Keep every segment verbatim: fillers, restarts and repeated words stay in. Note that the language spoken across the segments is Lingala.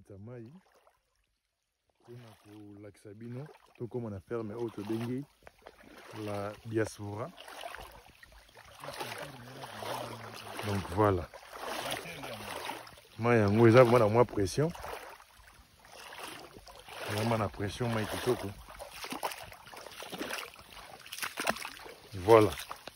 beta mai. Pour l'axabino, tout comme on a fermé auto dengue, la diaspora. Donc voilà. Moi, il y a moins de pression. Il y a la pression, moi, voilà.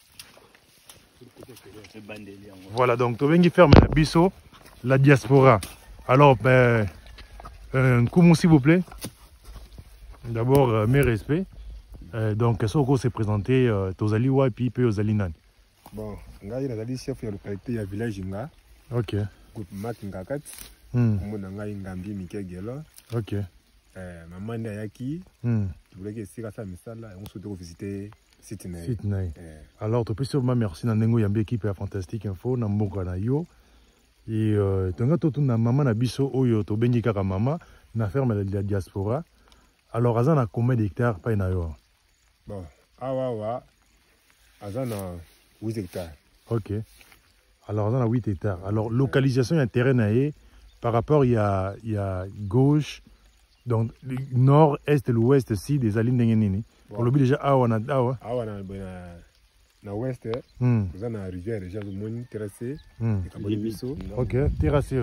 Voilà, donc tu viens fermer la biseau, la diaspora. Alors, ben, un coup, s'il vous plaît. D'abord, euh, mes respects. Euh, donc, Soko s'est présenté euh, Tozali Wa et puis Tozali Nan. Bon, ngai nazali chef ya localité ya village nga. Ok. Groupe Mat Ngakat. Hmm. Mona ngai ngambi Mikegelo. Ok. Euh, maman nda yaki. Hmm. Tu voulais que sika sa misala et on souhaite visiter Sydney. Sydney. Eh. Alors, tu peux sûrement merci na nengo yambi équipe ya Fantastique Info na mboka na yo. Et euh, tonga totu na maman na biso oyo to bengi kaka mama na ferme la diaspora. Alors, Azan a combien d'hectares pas na yo? Bon, awa wa Azan a huit hectares. Ok. Alors, Azan a huit hectares. Alors, localisation, il y a un terrain naé. Par rapport, il y a, il y a gauche, donc nord, est, l'ouest, si, des alines d'Engenini. Pour le but déjà, awa na awa. Awa na na ouest, mm. Vous avez la rivière déjà, le monde terrassé. Mm. Ok, terrassé.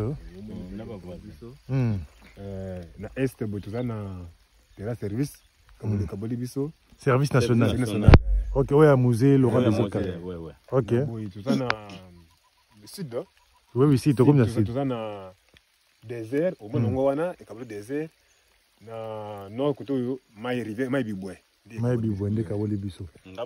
Na est, vous avez la service. Kaboli, Kaboli Bisso. Service national. Service national. Ok, oui, à musée, Laurent des Zokal. Oui, oui. Ok. Oui, tout ça dans le sud. Oui, oui, si, tu comme le sud. Tout ça dans le désert, au moins, on a un désert. Dans le nord, il y a une rivière, il y a une rivière. Mai bibwende Kaboli Bisso.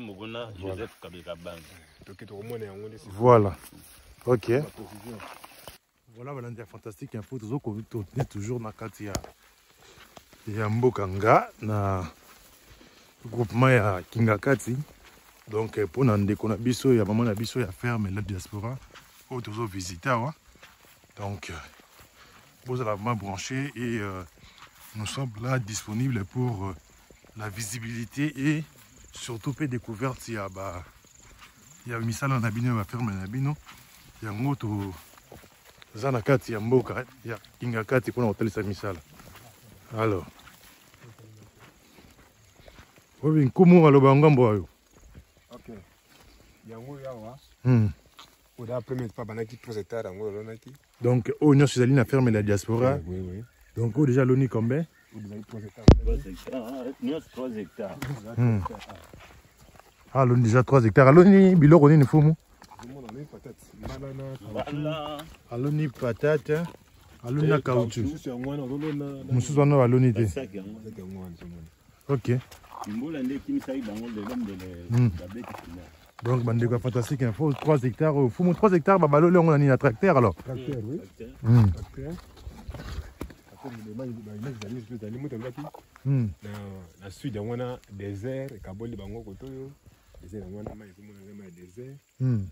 Voilà. Ok. Voilà, voilà, fantastique info. Toujours na kati ya ya mbokanga na groupement ya Kingakati. Donc pour na ndeko na biso ya maman na biso ya ferme la diaspora au toujours visiter. Donc vous allez vraiment brancher et euh, nous sommes là disponibles pour euh, la visibilité et surtout pour découverte. Il y a bah il y a misala na bino ya ferme na bino ya ngoto zana kati ya mboka ya Kingakati kuna hotel sa misala. Alors oui, comment alors bangambo ayo? Ok. Yango yawa. Hmm. Au da premier pas banaki trois hectares yango lonaki. Donc au nord sur la ferme la diaspora. Oui oui. Donc au déjà loni combien? trois hectares. trois hectares. Hmm. Ah loni déjà trois hectares. Loni biloko ni fumu. Aloni patate. Aloni caoutchouc. Mususu wana aloni te. Ok. Mm. Donc, bandeko fantastique info, trois hectares. Il faut trois hectares, bah, là, on a un tracteur alors. Tracteur, oui. Mm. Mm. La suite, on a désert, Kaboli Bango Kotoyo. Désert, on a désert. Mm.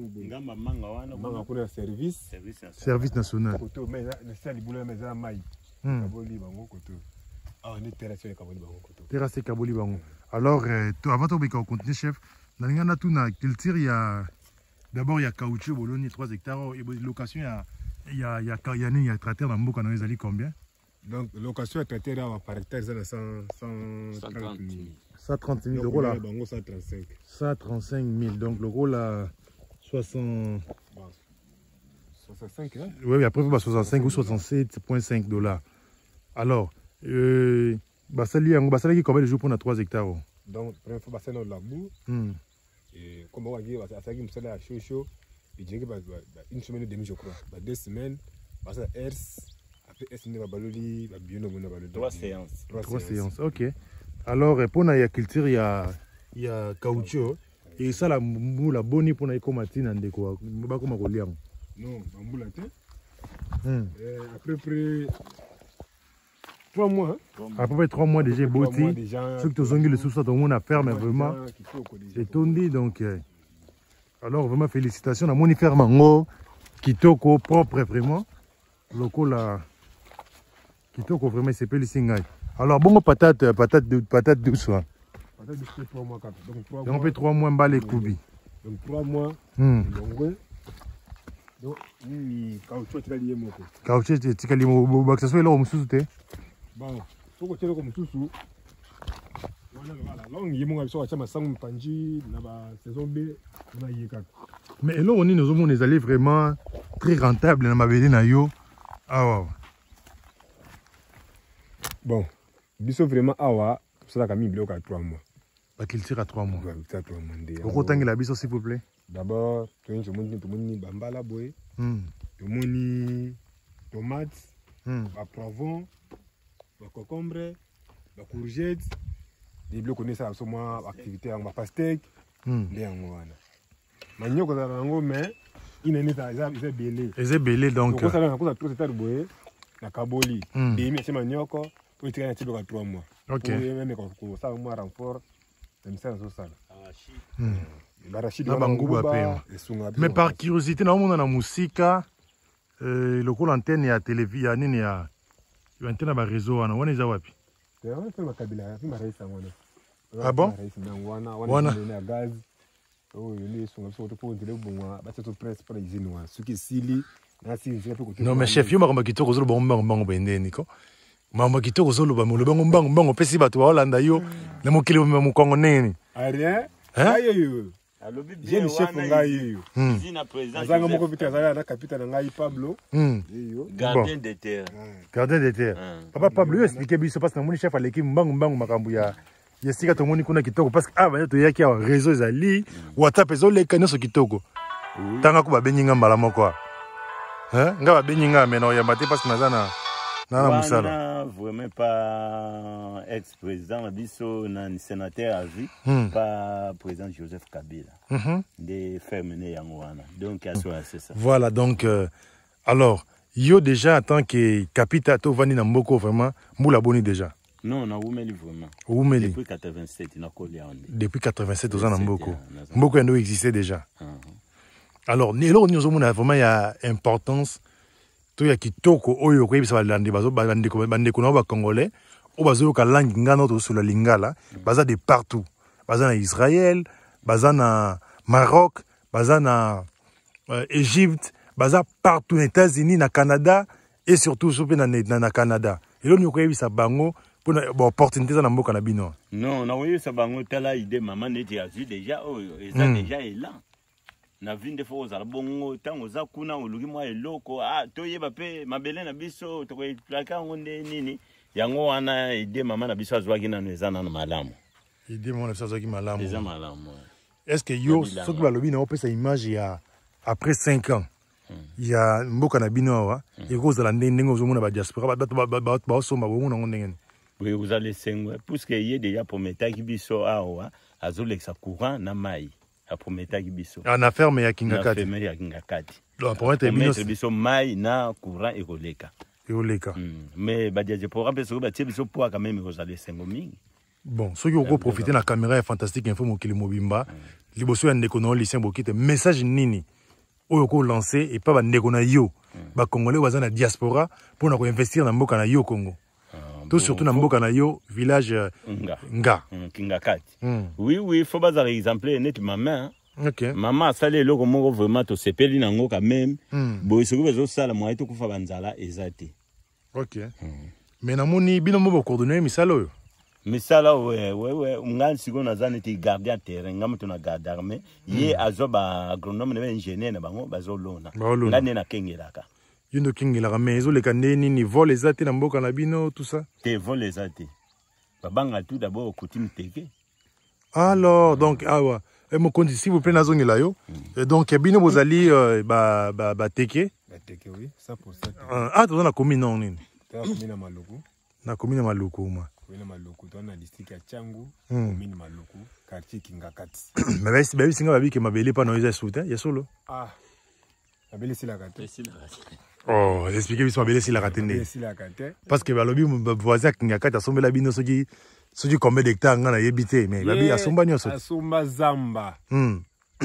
On a service. Service national. Mais le seul boulot, mais la maille. Kaboli Bango Kotoyo. Ah, on est terrassé Kaboli Bango Kotoyo. Terrassé Kaboli Bango. Alors, euh, avant de continuer, chef, dans la culture, il y a d'abord il y a caoutchouc, Bologna, trois hectares. Et location, il y a il y a il y a tracteur dans le Mboka, ils allaient combien? Donc, location à tracteur par hectare, c'est cent trente mille. cent trente mille euros là. cent trente-cinq. cent trente-cinq mille. Donc, le gros là, soixante. soixante-cinq, hein? Oui, après, bah, soixante-cinq ou soixante-sept virgule cinq dollars. Alors, euh, bah, ça lié à combien de jours pour on a trois hectares? Donc, première fois, c'est dans la boue. Et comme on va dire, ça qui me sert à chaud chaud. Et j'ai une semaine et demie, je crois. Deux semaines, ça Ers. Après, Ers, on va balouli, bien au monde. Trois séances. Trois séances, ok. Alors, pour la culture, il y a, il y a caoutchouc. Et ça, la moula boni pour la comatine, on quoi. Pas comme on l'a. Non, la moula, à peu près. Trois mois. À peu près trois mois déjà, Boti. Ceux qui ont le sous-sol, tout le monde a fermé vraiment. C'est tondi donc. Alors vraiment félicitations à mon ferme Kitoko propre vraiment. Loco là. Kitoko vraiment c'est pas le singai. Alors bon patate patate patate douce. Patate douce trois mois donc on fait trois mois bas les coubi. Donc trois mois. Donc, oui, caoutchouc, tu as lié mon coup. Caoutchouc, tu as lié mon coup. Ça soit là, on sous te. Bon, faut que tu aies comme sous. Voilà, voilà. Là, on y est mon absent à Chama Sang Panji, na ba saison B, on a y est. Mais là, on est nous on est allé vraiment très rentable dans ma belle na yo. Ah ouais. Bon, biso vraiment awa, ça a mis bloc à trois mois. Bah qu'il tire à trois mois. Ouais, ça trois mois. Pourquoi tant que la biso s'il vous plaît? D'abord, tu as une monnaie, tu monnaie bambala boy. Hmm. Tu monnaie tomates, Hmm. ba poivron, ba concombre, ba courgette. Des blocs connaissent ça sur moi activité en ba pastèque. Hmm. Bien wana. Manyo ko za ngo mais il n'est pas ça c'est belé. Et c'est belé donc. Ko ça na ko ça trop c'est boy na kaboli. Hmm. Et mais c'est manioko, ko tira na tibo ka trois mois. OK. Pour même ko ko ça moi renfort. Même ça ça ça. Hmm. Barachid Na banguba pe. Mais par curiosité na mona na musika euh le col antenne ya télévision ya nini ya antenne ba réseau wana wana za wapi? Ah bon? Wana gaz. Oh, il est sur le pot de bon, bah c'est tout presse pour les Inuits. Ce qui sili, non mais chef, yo makamba kitoko zolo bomba bomba bende niko. Mama kitoko zolo ba mulo bango mbango mbango pesi bato wa Hollanda yo na mokili mu Kongo neni. Rien? Hein? J'ai le chef ngai yo. Zina président. Azanga moko vite azala na capitaine ngai Pablo. Gardien de terre. Gardien de terre. Papa Pablo yo expliquer biso parce que na moni chef aleki mbango mbango makambu ya yesika to moni kuna kitoko parce que ah ba to yaki ya réseau ezali WhatsApp ezoleka nyonso kitoko. Tanga ko ba benyinga mbala moko. Hein? Nga ba benyinga mena ya mbate parce que nazana na na musala. Vraiment pas ex-président biso na sénateur à vie, hmm. pas président Joseph Kabila. Mm-hmm. Des faire mener yango wana. Donc c'est ça. Voilà donc euh, alors yo déjà en tant que capitaine to vani na mboko vraiment moula boni déjà. Non, on a oumeli vraiment. Oumeli. Depuis quatre-vingt-sept, il a collé en Depuis quatre-vingt-sept ans, Mboko. Mboko existait déjà. Uh -huh. Alors, nous avons vraiment il a importance. Tout y a qui toko oyo ko bisa balandi bazo balandi ko bande ko ba congolais o bazo ka langue ngano to sur la lingala baza de partout. Baza na Israël, baza na Maroc, baza na euh, Égypte, baza partout aux États-Unis, na Canada et surtout sur na na Canada. Et là nous ko bisa bango pour une opportunité dans mboka na bino. Non, na oui ça bango tala idée maman neti azu déjà oh et ça déjà est là. Na vinde fo za bongo tango za kuna ulugi mwa eloko ah toyeba pe mabele na biso to ko plaka ngonde nini yango wana idée maman na biso azwaki na nezana na malamu. Idée maman na biso azwaki malamu. Déjà malamu. Est-ce que yo ce que balobi na opesa image ya après cinq ans il y a mboka na bino wa et cause la ndenge ozomona ba diaspora ba ba ba ba somba bongo ngo ndenge. Oui, vous allez sengwe puisque y est déjà pour metaki biso awa azoleksa courant na mai a pour metaki biso. En affaire mais ya kingakati. En affaire mais ya kingakati. Donc pour mettre biso biso mai na courant ekoleka. Ekoleka. Mais ba diaspora pe so ba tie biso pour quand même vous allez sengo mingi. Bon, ceux qui ont profité de la caméra est fantastique info mokili mobimba. Liboso ya ndeko no lycée bokite message nini oyo ko lancer et pas ba ndeko na yo. Ba congolais baza na diaspora pour na ko investir na mboka na yo Congo. Tout surtout dans mboka na yo village nga nga kingakati. Oui oui, faut pas exemple net maman. OK. Maman ça les loko moko vraiment to sepeli nango quand même. Boy ce que bezo sala moi to kufa banzala ezate. OK. Mais na moni bino mo coordonner misalo yo. Misala ouais ouais ouais ngal siko na zane ti gardien terrain ngam to na garde armée ye azoba agronome na ingénieur na bango bazolona. Ngane na kengelaka. Yundo kingi la mais les caneni ni vol les athées na mboka na bino tout ça. Te vol les athées. Babanga tout d'abord coutume teke. Alors donc ah ouais et mon compte s'il vous plaît na zongi la yo. Et donc bino bozali ba ba ba teke. Ba teke oui, ça pour ça. Ah tu na commune non nini? Tu na commune Maluku. Na commune Maluku moi. Commune Maluku, tu na district ya Changu, commune Maluku, quartier Kingakati. Mais bah si bah singa babi ke mabele pa no isa soutien, ya solo. Ah. Mabele si la kate. Oh, expliquez-moi si mabele si la kate ne. Parce que balobi voisin Kingakati asombela bino soki soki combien d'hectares ngana yebite mais babi asomba nyoso. Asomba zamba. Hmm.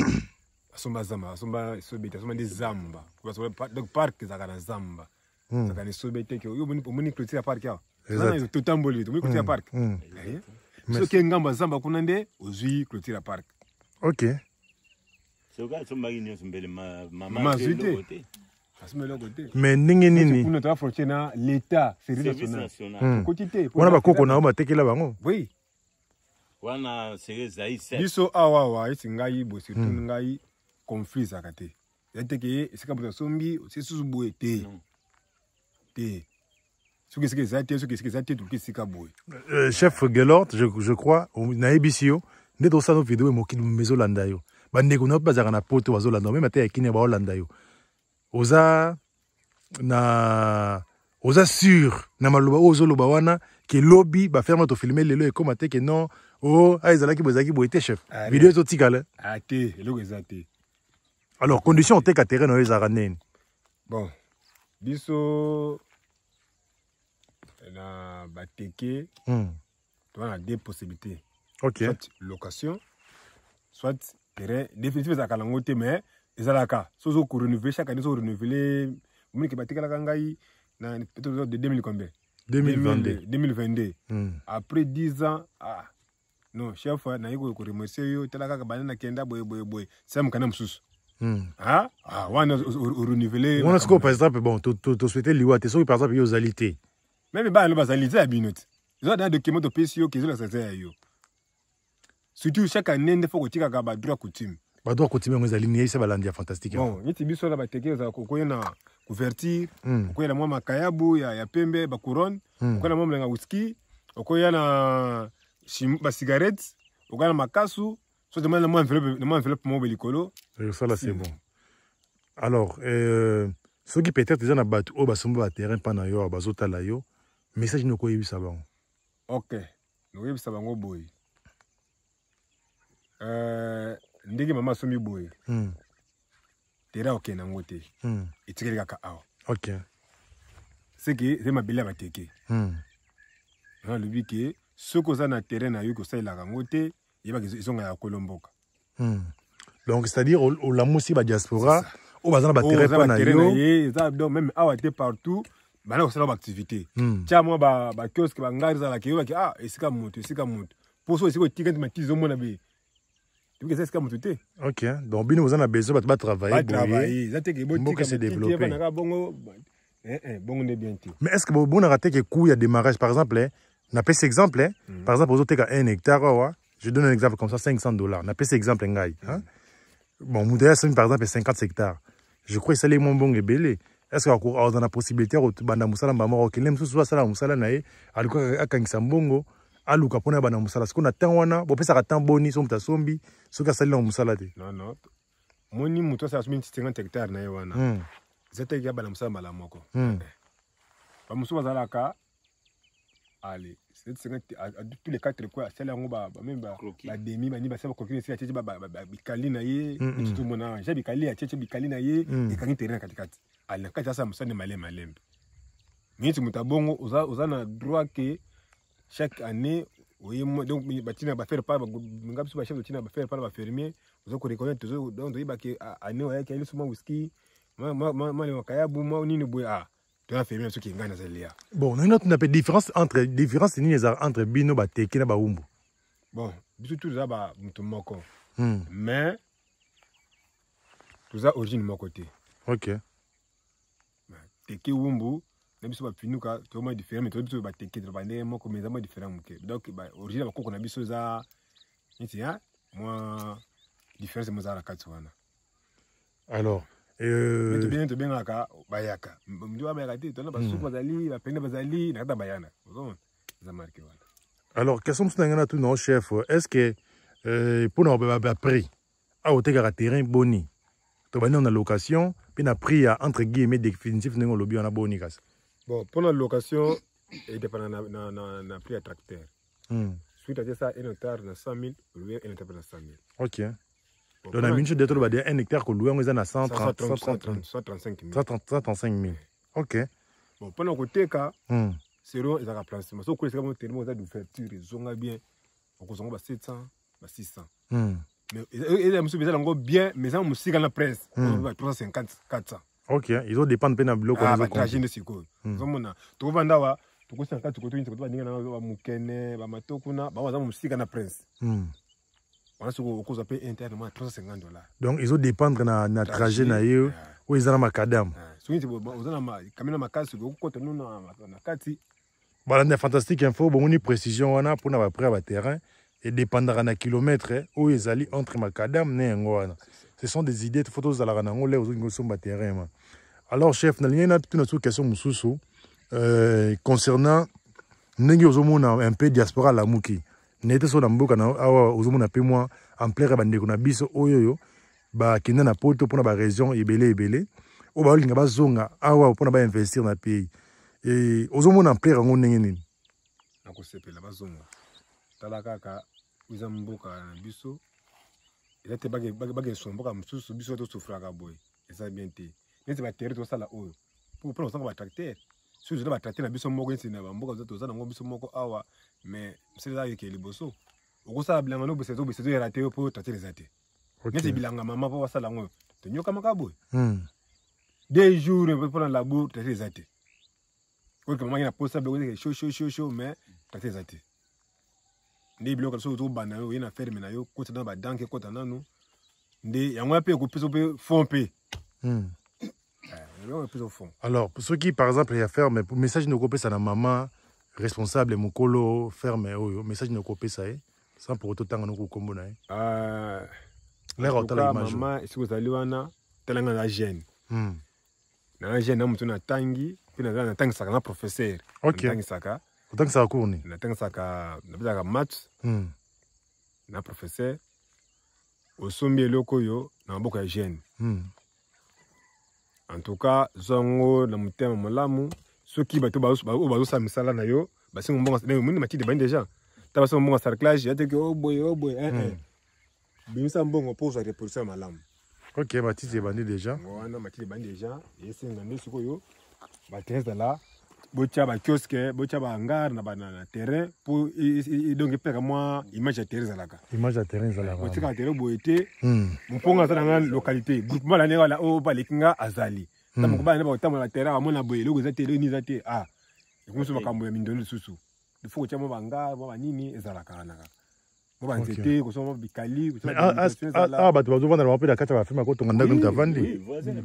Asomba zamba, asomba sobeta, asomba des zamba. Parce que donc parc za kana zamba. Ça kana sobeta ke yo moni moni clôture parc ya. Exact. Tout tamboli, tu moni clôture parc. Ce qui ngamba zamba kuna nde ozui clôture parc. OK. mais ndenge nini l'état service national wana bakoko nao batekela bango oui wana serezai se biso awawa esi ngai bo surtout ngai conflit ezaka te yateke esika moto asombi sesusu boye te te soki esika eza te soki esika eza te tokoki esika boye chef Gelort je crois nayebisi yo nde tosala video mokili mezolanda yo bandeko na mpe bazalaka na poto bazolanda meme ate yakini baolanda yo oza na oza sûr na maloba oyo ozoloba wana ke lobi baferma tofilme lelo ekoma te ke non o ezalaki bozalaki boye te chef video ezotikala te eloko eza te alors condition oteka terrain oyo ezalaka nini bon biso na bateke toza na deux possibilités ok soit location soit terrain définitif ezalaka nango te mais ezalaka so ozo renouveler chaque année so renouveler omoni ke batekelaka ngai na peut-être de deux mille combien deux mille vingt-deux deux mille vingt-deux après dix ans ah non chef naye ko remercier yo tala kaka bana kenda boye boye boye ça mukana mususu ah ah wana renouveler wana siko par exemple bon to to souhaiter liwa te so par exemple yo zalité même ba no bazalité ya binot ils ont des documents de P C O qui sont là yo surtout chaque année il faut que tu aies droit coutume droit coutume on ezali ni ça balandi fantastique bon niti biso na bateke za ko na couverture ko na mwa makayabu ya ya pembe ba couronne ko na mwa mlenga whisky ko na ba cigarettes ko na makasu so demande na mwa enveloppe na mwa enveloppe mo belikolo ça là c'est bon alors euh ceux qui peut-être déjà na batu o basomba ba terrain pendant yo bazotala yo message no ko yebisa bango OK no yebisa bango boy euh ndenge mama somi boye mm. tera ok nango te mm. etikeli kaka awa ok c'est que c'est mabele bateke mm. na lobi ke soko za na terrain na yo ko sa ilaka ngote yeba ke izonga ya kolomboka mm. donc c'est-à-dire au la musi ba diaspora au bazana ba terrain pa na yo ça donc même awa te partout bana ko sala ba activité tia moi ba ba kiosque ba ngari za la ke yo ke ah esika moto esika moto poso esiko tikenti matizo mona be. Ok, donc bien vous en avez besoin de travailler. Travailler, ça que c'est développé. Mais est-ce que vous avez raté que coût il y a démarrage par exemple, n'a pas cet exemple, par exemple vous avez un hectare, je donne un exemple comme ça cinq cents dollars, n'a pas cet exemple ngai, hein. Bon, vous avez par exemple cinquante hectares. Je crois que c'est les mon bon et belé. Est-ce que vous avez la possibilité de banda musala mbamoro que même sous soit ça musala nae, aliko akangisa mbongo aluka pona bana musala siko na tan wana bo pesa ka tan boni so muta sombi so ka sali na musala te non non moni muto sa sumi cinquante hectares na wana mm. zete ya bana musala mala moko mm. ba musuba zalaka allez c'est cinquante tous les quatre quoi sala ngo ba même ba ba demi ba ni ba saba kokini si acheche ba bikali na ye tout mona ja bikali acheche bikali na ye ekangi terrain katikati allez kati sa musala malé malembe miti mutabongo oza oza na droit que chaque année, oui, donc batina ba faire pas ngam su ba chef de tina ba faire pas ba fermier, vous ko reconnaître toujours donc il ba que année ouais qu'il souvent whisky, moi moi moi le kayabu moi ni ne boya. Tu as fermier ce qui ngana zalia. Bon, nous notre n'a pas différence entre différence ni entre bino ba teki na ba umbu. Bon, biso tout ça ba mutu moko. Mais tout ça origine mon côté. OK. Teki umbu même si pinuka to ma différent mais to biso ba teke to ba ne mo ko meza mo différent muke donc ba origine ba koko na biso za niti ha moi différence mo za la kati wana alors euh mais to bien to bien aka bayaka mdiwa bayaka te to na ba suku bazali ba pende bazali na kata bayana vous za marqué wana alors question sont ngana tout non chef est-ce que euh pour nous ba prix a au teka terrain boni to ba na location puis na prix à entre guillemets définitif ngo lobi on a boni kas. Bon, pour la location, il dépend de la prix à tracteur. Mm. Suite à ça, un hectare de cent mille, louer un hectare de cent mille. Ok. Bon, donc, la minute de tout, un hectare que louer, on est à cent trente, cent trente-cinq mille. cent trente-cinq mille. Ok. Bon, pour le côté, c'est long, il y a un placement. Si vous connaissez comment tellement d'ouverture, ils ont bien, on a sept cents, six cents. Mais ils ont bien, mais ça, on a la presse, trois cent cinquante, quatre cents. Ok, ils ont dépend de la bloc. Ah, bah, trajet de siko. Zomona. Tu vas ndawa, tu kosa nkati tu koto tu koto ndinga na ba mukene, ba matokuna, ba waza musika na prince. Hmm. On a ce qu'on appelle internement trois cent cinquante dollars. Donc, ils ont dépendre na na trajet na yo où ils ont macadam. Souvent, ils ont ma quand même ma case sur le côté nous na na kati. Voilà, c'est fantastique info. Bon, on a précision on a pour na après à terrain et dépendra na kilomètre où ils allaient entre macadam né ngwana. Ce sont des idées de photos à la rana on les aux sur le terrain. Alors, chef, na ligne na toute notre question mususu euh concernant ndenge ozomona un peu diaspora la muki. Nete so na mboka na awa ozomona pe moi en plein bandeko na biso oyoyo ba kenda na poto pona ba région ebele ebele o ba linga bazonga awa pona ba investir na pays et ozomona en plein rango ndenge nini na ko sepela bazonga tala kaka uza mboka na biso eza te bage bage somboka mususu biso to sofraka boy eza bien te nete ba terre to sala oyo pour pour ça ba tracteur si vous avez traité na biso moko nsi na mboka zoto za na biso moko awa mais c'est là que liboso oko sa bilanga no besezo besezo ya raté pour traiter les até nti bilanga mama po wasala ngo to nyoka makaboy hmm deux jours pour la boue traiter les até ko kama na posa be ko chaud chaud chaud chaud mais traiter les até ndi biloko so to bana yo ina ferme na yo ko tana ba danke ko tana no ndi yango pe ko peso pe fompe hmm au fond. Alors, pour ceux qui, par exemple, il y a faire, mais pour message de copie, ça la maman responsable, mon colo, ferme, oh, message de copie, ça est, sans pour autant temps, nous combo na. Euh, l'air au talent maman, si vous allez wana, talent la gêne. Hmm. Na gêne, on na tangi, puis na na tangi saka na professeur. Ok. Tangi saka. Autant que ça a cours ni. Na tangi saka, na bisa ka maths. Hmm. Na professeur. Au sommet loko yo, na mboka gêne. Hmm. En tout cas, zongo na mutema molamu ceux qui bato ba ba sa misala na yo ba singo mbonga na muni mati de ban déjà ta ba singo mbonga cerclage ya te que oh boy oh boy eh eh bimisa mbongo pour sa reproduction malamu. OK, mati de bandi déjà. Wana mati de ban déjà et c'est ngande suko yo ba test là bocha ba kiosque bocha ba hangar na banana terrain pour donc peka moi image ya terrain zalaka. Image ya terrain zalaka. Bocha ka terrain boité hmm mponga za na localité groupement la ne wala o ba lekinga azali. Tama kuba na ba tama la terrain amona boye loko za terrain ni za te ah ekuso makambo ya mindoni susu il faut que chamo banga ba nini ezalaka na mo ba nzete ko so mo bikali ko so ah ba to ba na ba kata ba fema ko tonga ndago mtavandi.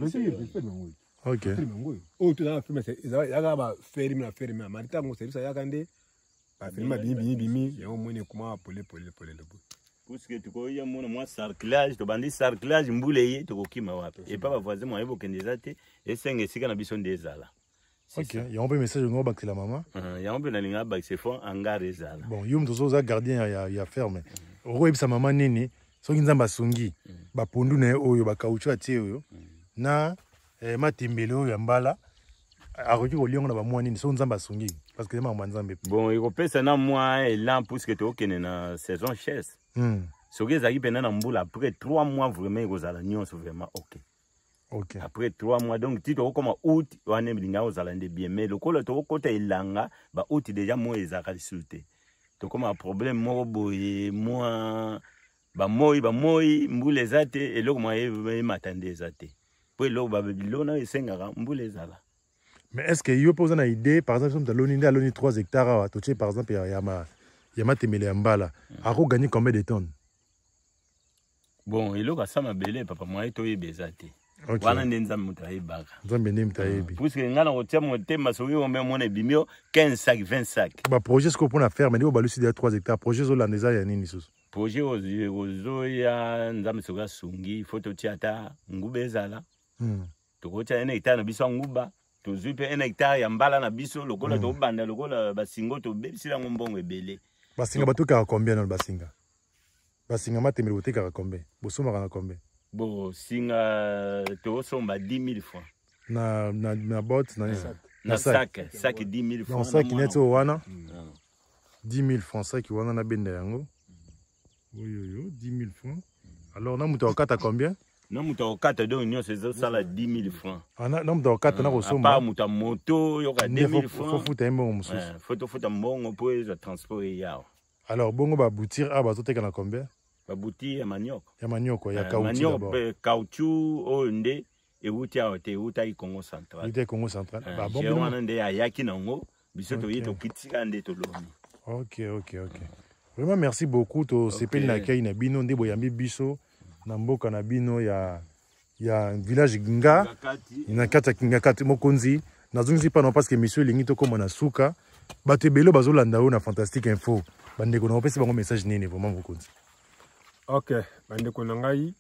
OK. Oh tu na fema c'est ya ba ferme na ferme marita mo service ya kande ba ferme bimi bimi bimi ya mo ne kuma pole pole pole le bo parce que tu koya mona moi cerclage to bandi cerclage mbuleye to kokima wapi et pas ba voisin mo ebo kendezate et senge sika na biso ndezala. OK, il y a un peu message ngo ba la maman. Il y a un peu na linga ba se font hangar ezala. Bon, yum to za gardien ya ya ferme. Oro ebisa maman nini soki nzamba sungi ba pondu na oyo ba kauchu atie oyo na eh matimbele oyo mbala akoki kolionga na ba mwa nini so nzamba sungi parce que maman nzambe. Bon, il kopesa na moi et là parce que to kene na saison chasse. Hmm. Soki ezaki pena na mbula après trois mois vraiment kozala nyonso vraiment OK. OK. Après trois mois donc tu to comme août wana bilinga ozala nde bien mais le kolo to kota ilanga ba août déjà moi ezaka lisuté. To comme un problème moko boye moi ba moi ba moi mbula ezate eloko moi e matande ezate. Po eloko ba bilona esengaka mbula ezala. Mais est-ce que yo pose une idée par exemple comme l'oni nda l'oni trois hectares to par exemple ya ma ya matemele ya mbala ako gagner combien de tonnes? Bon, eloko sama belé papa moi to yebezate. OK. Wana ndenza muta yebaka. Nzambe ndi muta yebi. Puisque ngana ko tia motema so yo même mona bimio quinze sacs vingt sacs. Ba projet ce qu'on peut faire mais on balusi de trois hectares projet zo landeza ya nini susu? Projet ozo ya nzambe soka sungi photo tiata ngube ezala. Hmm. To ko tia ene hectare na biso nguba. To zupe ene hectare ya mbala na biso lokola to banda lokola basingo to bebisila ngombongo ebele. Basinga batuka combien dans le basinga? Basinga matemele botekaka combien? Bosomaka na combien? Bon, singa to somba dix mille francs. Na na na bot na na, na sac, sac dix mille francs. Na sac neto wana. dix mille francs sac wana na benda yango. Oui oui, dix mille francs. Alors na muto okata combien? Na muto okata donc nyo c'est ça la dix mille francs. Ah na na muto okata na kosomba. Pas muto moto yoka deux mille francs. Faut futa mbongo mususu. Faut to futa mbongo pour le transport yao. Alors bongo ba boutir ah ba toteka na combien? Babuti ya manioko. Ya manioko, ya caoutchouc d'abord. Manioko, caoutchouc, onde, et outi a été outi Congo central. Outi Congo central. Bah bon. J'ai un ande à yaki nango, biso to yito kitika ande to lomi. Ok, ok, ok. Vraiment merci beaucoup to Ok. sepeli na kei na bino ndebo yambi biso na mboka na bino ya ya village Nga Ngakati. na kati ya Kingakati mokonzi nazongisi pana parce que monsieur lingi to koma na suka bato ebele bazolanda o na Fantastique Info bandeko na opesi bango message nini vraiment mokonzi. Ok, bandeko na ngai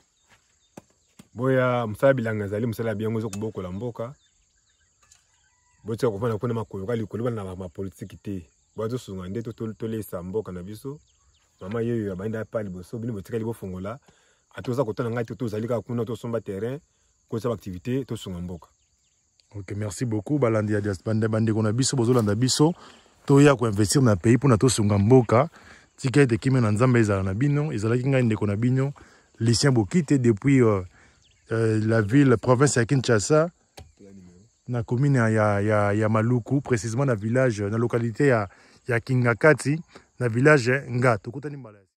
boya mosala bilanga ezali mosala biango ezokobokola mboka botia kovanda mpona makolo likolo na mapolitiki te boazosunga nde tolesa mboka na biso mama yeyo abandi apa liboso bino botikali bofongola atoza kotana ngai te tozali kaka kuna tosomba terrain kosa baactivité tosunga mboka. Ok, merci beaucoup balandi ya bande bandeko na biso bozolanda biso toya ko investir na pays mpona tosunga mboka tika ete kimia na nzambe ezala na bino ezalaki ngai ndeko na bino Lucien Bokite depuis euh, euh, la ville province ya Kinshasa na commune ya ya ya Maluku précisément na village na localité ya ya Kingakati na village Nga tokutani mbala